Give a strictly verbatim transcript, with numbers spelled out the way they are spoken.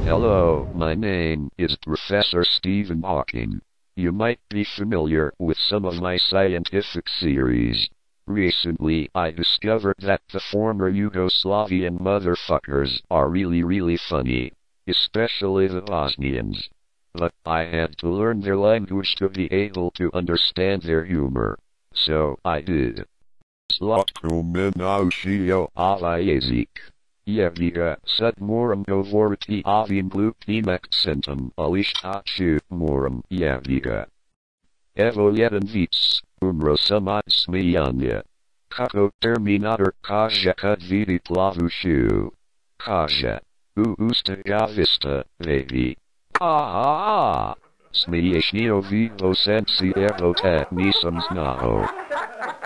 Hello, my name is Professor Stephen Hawking. You might be familiar with some of my scientific series. Recently, I discovered that the former Yugoslavian motherfuckers are really really funny. Especially the Bosnians. But I had to learn their language to be able to understand their humor. So I did. Zlatko me naucio ovaj jezik. Jebiga, sad moram govoriti ovim glupim akcentom, ali šta ću, moram, jebiga. Evo jedan vic, umro sam od smijanja. Kako Terminator kaže kad vidi plavusu. Kaže, u usta ga vista, vidi. A, Smijesni ovi Bosanci jebote, nisam znao.